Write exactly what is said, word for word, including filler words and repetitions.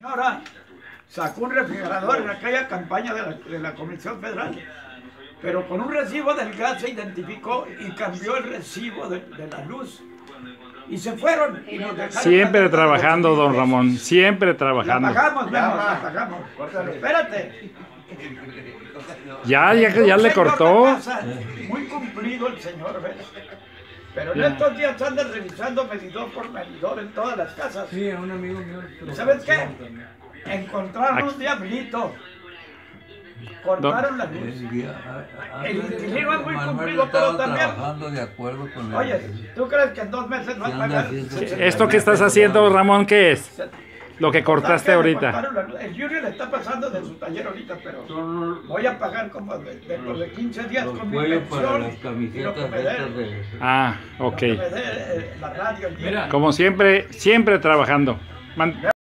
Ahora sacó un refrigerador en aquella campaña de la, de la Comisión Federal, pero con un recibo del gas se identificó y cambió el recibo de, de la luz. Y se fueron y nos dejaron. Siempre trabajando, don Ramón, siempre trabajando. La pagamos, Memo, la pagamos. Pero espérate. Ya, ya, ya le cortó. Casa, muy cumplido el señor, ¿ves? Pero en Ya. estos días andan revisando medidor por medidor en todas las casas. Sí, a un amigo mío. ¿Y sabes qué? Encontraron un diablito. Cortaron la luz. El inquilino es muy cumplido, pero también. Trabajando de acuerdo con la... Oye, ¿tú crees que en dos meses va a pagar? ¿Esto que estás haciendo, Ramón, qué es? Lo que cortaste ahorita. El Junior le está pasando de su taller ahorita, pero voy a pagar como de- dentro de quince días Los con mi cuellos para pensión las y lo que camisetas me dé, estas de... Ah, lo ok. que me dé, eh, la radio. el día. Mira. Como siempre, siempre trabajando. Man-